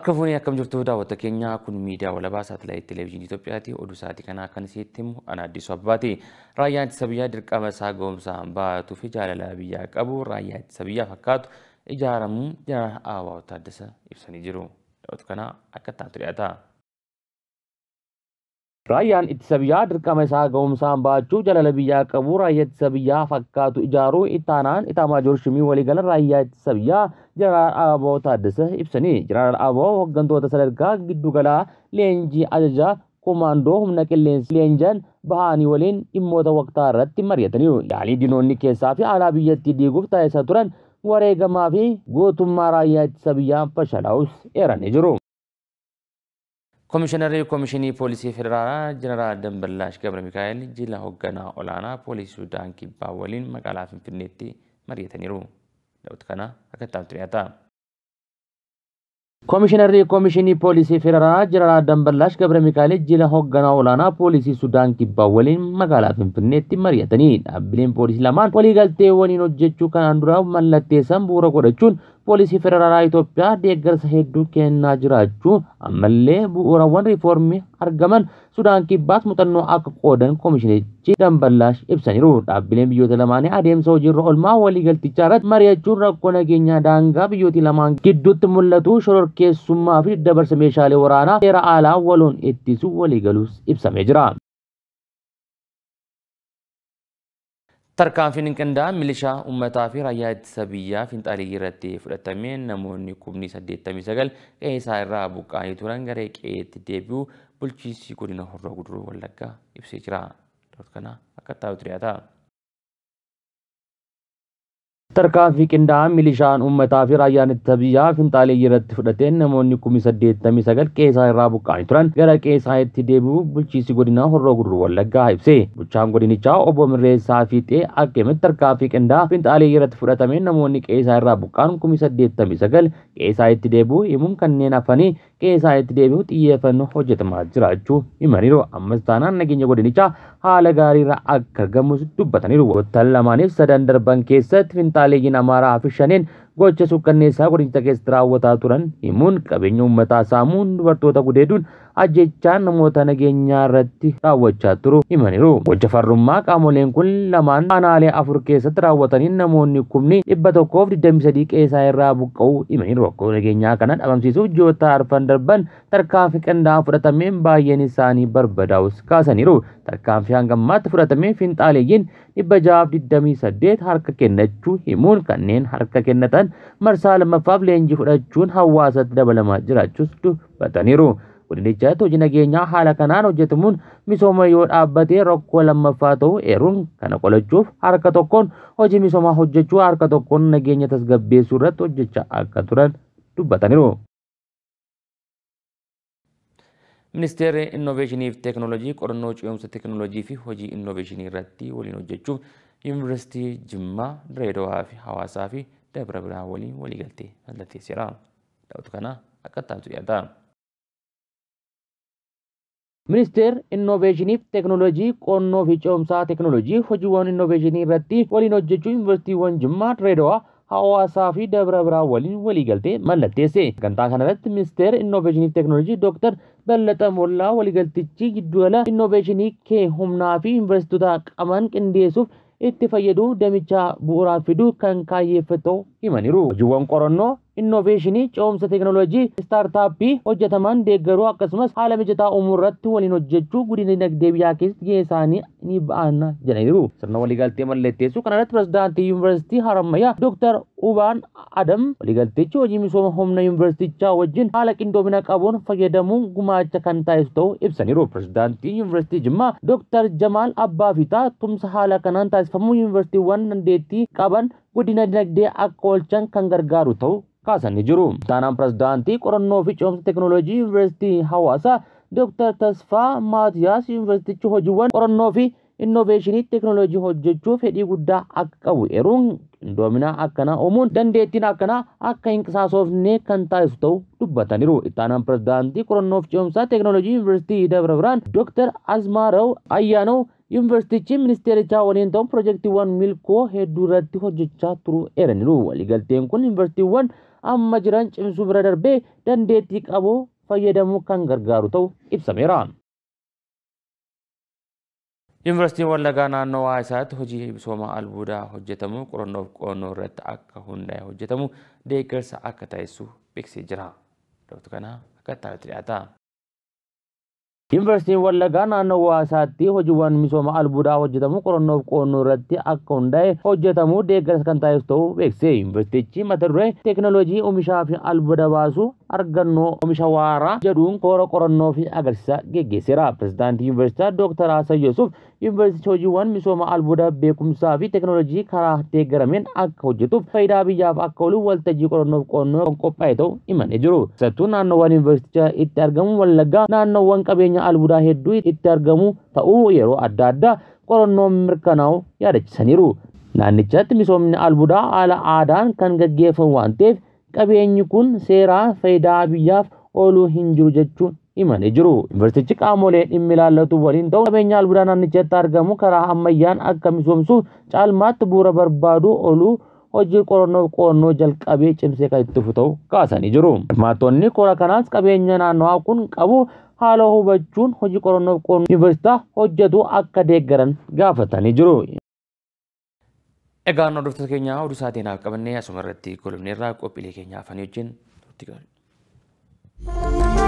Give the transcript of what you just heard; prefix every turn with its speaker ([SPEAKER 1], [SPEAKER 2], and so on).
[SPEAKER 1] Akka fuunee akkam jirtu daawwattoota keenya kun miidiyaa walabaa saatalaayit televezyiinii Itoophiyaati. Oduu sa'aatii kanaa kan isinitti himu ana Addisuu Abbaati. Raayyaan ittisa biyyaa dirqama isaa ga'umsaan baatuu fi jaalala biyyaa qabu raayyaa ittisa biyyaa fakkaatu ijaaramuun Jeneraal Ababaw Taaddasaa ibsanii jiru. Daawwattoota kana akka taatu dhiyaata. Raayyaan ittisa biyyaa dirqama isaa ga'umsaan baachuu jaalala biyyaa qabu raayyaa ittisa biyyaa fakkaatu ijaaruu ittaanaan Itaamaajoor Shimii waliigala raayyaa ittisa biyyaa Jeneraal Ababaw Taaddasaa ibsanii. Jeneraal Ababaw hooggantoota sadarkaa giddugalaa leenjii ajajaa komaandoo humna qilleensa leenjan bahanii waliin dhimmoota waqtaa irratti mari'ataniiru. Yaalii diinonni keessaa fi alaa biyyattii diiguuf taasisaa turan wareegamaa fi gootummaa raayyaa ittisa biyyaa fashalaa'us eeranii jiru. Komishinarri Komishinii Poolisii Federaalaa Jeneraal Damballaash Gabra Mikaa'el jila hoogganaa olaanaa Poolisii Sudaan Kibbaa waliin magaalaa Finfinneetti mari'ataniiru. Daawwattoota kana akka taatu dhiyaata. Komishinarri Komishinii Poolisii Federaalaa Jeneraal Damballaash Gabra Mikaa'el jila hoogganaa olaanaa Poolisii Sudaan Kibbaa waliin magaalaa Finfinneetti mari'atanii dhaabbileen poolisii lamaan waliigaltee waliin hojjechuu kanaan dura mallatteessan bu'uura godhachuun Poolisii Federaalaa Itoophiyaa deeggarsa hedduu kennaa jiraachuu ammallee bu'uurawwan riifoormii argaman Sudaan Kibbaas muuxannoo akka qoodan komishinichi Damballaash ibsaniiru. Dhaabbileen biyyoota lamaanii adeemsa hojiirra oolmaa waliigaltichaa irratti mari'achuun rakkoo nageenyaa daangaa biyyoota lamaan gidduutti mul'atu shororkeessummaa fi dabarsa meeshaalee waraanaa seera alaa waloon ittisuu waliigaluus ibsamee jira. Tarkaanfiin qindaa'aan milishaa uummataa fi raayyaa ittisa biyyaa Finxaalii irratti fudhatamee namoonni 89 qe'ee isaa irraa buqqa'anii turan gara qe'eetti deebi'uu bulchiinsi godina Horroo Guduruu Wallaggaa ibsee jira. Daawwattoota kana akka taatu dhiyaata. Tarkaanfii qindaa'aan milishaan uummataa fi raayyaan ittisa biyyaa Finxaalii irratti fudhateen namoonni 89 qe'ee isaa irraa buqqa'anii turan gara qe'ee isaatti deebi'uu bulchiinsi godina Horroo Guduruu Wallaggaa ibse. Bulchaan godinichaa obbo Mirreessaa Fiixee akka himanitti tarkaanfii qindaa'aa Finxaalii irratti fudhatamee namoonni qe'ee isaa irraa buqqa'an 89 qe'ee isaatti deebi'uu himuun kanneen hafanii qe'ee isaatti deebi'uu xiyyeeffannoo hojjetamaa jiraachuu himaniiru. Ammas taanaan nageenya godinichaa haala gaariirra akka argamus dubbataniiru. Waggoottan lamaaniif sadan darban keessatti Finxaaleeyyiin Amaaraa fi Shaneen gocha suukkanneessaa godinicha keessatti raawwataa turan himuun qabeenya uummataa saamuun dubartoota gudeeduun ajjechaan namoota nageenyaa irratti raawwachaa turu himaniiru. Gocha farrummaa qaamoleen kun lamaan aanaalee 4 keessatti raawwataniin namoonni 123 qe'ee isaa irraa buqqa'uu himaniiru. Rakkoo nageenyaa kana dhabamsiisuuf ji'oota arfan darban tarkaanfii qindaa'aan fudhatameen baay'een isaanii barbadaa'us kaasaniiru. Tarkaanfii hanga ammaatti fudhatameen Finxaaleeyyiin 628 harka kennachuu himuun kanneen harka kennatan marsaa lammaffaaf leenjii fudhachuun hawaasatti dabalamaa jiraachuus dubbataniiru. Godinichatti hojii nageenyaa haala kanaan hojjetamuun misooma yoo dhaabbatee rakkoo lammaffaa ta'uu eeruun kana qolachuuf harka tokkoon hojii misoomaa hojjechuu harka tokkoon nageenya tasgabbeessuu irratti hojjechaa akka turan dubbataniiru. Ministeerri Innoveeshinii fi Teekinooloojii qorannoo ce'umsa teekinooloojii fi hojii innoveeshinii irratti waliin hojjechuuf Yuunivarsiitii Jimmaa, Direedawaa fi Hawaasaa fi Dabra Birhaan waliin waliigaltee mallatteesseera. Daawwattoota kana akka taatu dhiyaata. Ministeerri Innoveeshinii fi Teekinooloojii qorannoo fi ce'umsa teekinooloojii hojiiwwan innoveeshinii irratti waliin hojjechuu Yuunivarsiitiiwwan Jimmaa, Direedawaa, Hawaasaa fi Dabra Birhaan waliin waliigaltee mallatteesse. Sagantaa kanarratti Ministeerri Innoveeshinii fi Teekinooloojii Dr. Ballataa Mollaa waliigaltichi giddugala innoveeshinii kee humnaa fi yuunivarsiitota qaban qindeessuuf itti fayyaduu damicha bu'uuraa fiduu kan kaayyeeffatu himaniiru. Hojiiwwan qorannoo innoveeshinii ce'umsa teekinooloojii staartaappii hojjetaman deeggaruu akkasumas haala mijataa uumuu irratti waliin hojjechuu guddina dinagdee biyyaa keessatti gahee isaanii ni ba'ana jedhaniiru. Sirna waliigaltee mallatteessuu kanarratti pirezidaantii Yuunivarsiitii Harammayyaa Dr. Ubaan Adam waliigaltichi hojii misooma humna yuunivarsiitichaa wajjin haala qindoomina qabuun fayyadamuun gumaacha kan taasisu ta'uu ibsaniiru. Pirezidaantii Yuunivarsiitii Jimmaa Dr. Jamaal Abbaa Fiixaa tumsa haala kanaan taasifamuu yuunivarsiitiiwwan dandeettii qaban guddina dinagdee akka oolchan kan gargaaru ta'uu kaasanii jiru. Taanaan pirezidaantii qorannoo fi ce'umsa teekinooloojii Yuunivarsiitii Hawaasaa Dr. Tasfaa Maatiyaas yuunivarsiitichi hojiiwwan qorannoo fi innoveeshinii teekinooloojii hojjechuu fedhii guddaa akka qabu eeruun qindoomina akkanaa uumuun dandeettiin akkanaa akka hin qisaasofne kan taasisu ta'uu dubbataniiru. Taanaan pirezidaantii qorannoo fi ce'umsa teekinooloojii Yuunivarsiitii Dabra Birhaan Dr. Azmaaraw Ayyaanoo yuunivarsiitichi ministeerichaa waliin ta'uun piroojeektiiwwan milkoo hedduu irratti hojjechaa turu eeraniiru. Waliigalteen kun yuunivarsiitiiwwan amma jiran cimsuu bira darbee dandeettii qabu fayyadamuu kan gargaaru ta'uu ibsameera. Yuunivarsiitiin Wallaggaa naannoo Waasaatti hojii misooma albuudaa hojjetamu qorannoof qo'annoo irratti akka hundaa'e hojjetamu deeggarsa akka taasisu beeksisee jira. Dr. Kana akka taa'utti dhiyaata. Yuunivarsiitiin Wallaggaa naannoo Waasaatti hojiiwwan misooma albuudaa hojjetamu qorannoof qo'annoo irratti akka hundaa'e hojjetamu deeggarsa kan taasisu ta'uu beeksise. Yuunivarsiitichi mata duree teekinooloojii oomishaa fi albuuda baasu argannoo oomisha waaraa jedhuun koora qorannoo fi agarsiisa geggeesseera. Pireezidaantii Yuunivarsiitii Dr. Hasan Yusuf Yuunivarsiitichi hojiiwwan misooma albuudaa beekumsaa fi teekinooloojii karaa deeggarameen akka hojjetuuf faayidaa biyyaaf akka oolu waltajjii qorannoof qo'annoo kan qophaa'e ta'uu himanii jiru. Keessattuu naannoowwan yuunivarsiiticha itti argamu Wallaggaa naannoowwan qabeenya albuudaa hedduu itti argamu ta'uu yeroo adda addaa qorannoon mirkanaa'u yaadachiisaniiru. Naannichatti misoomni albuudaa haala aadaan kan gaggeeffamu waan ta'eef qabeenyi kun seeraa faayidaa biyyaaf ooluu hin jiru jechuun himanii jiru. Yuunivarsiitichi qaamolee dhimmi ilaallatu waliin ta'u qabeenya albuudaa naannichatti argamu karaa ammayyaan akka misoomsuuf caalmaatti bu'uura barbaadu ooluu hojii qorannoof qo'annoo jalqabee cimsee kan itti fufu ta'uu kaasanii jiru. Hirmaattonni koora kanaas qabeenya naannawaa kun qabu haala hubachuun hojii qorannoof qo'annoo yuunivarsiitii hojjetu akka deeggaran gaafatanii jiru. Egaan hordoftoota keenya oduu isaatiinaaf qabannee asuma irratti golobneerraa qophiilee keenya afanii wajjin turtii gaarii.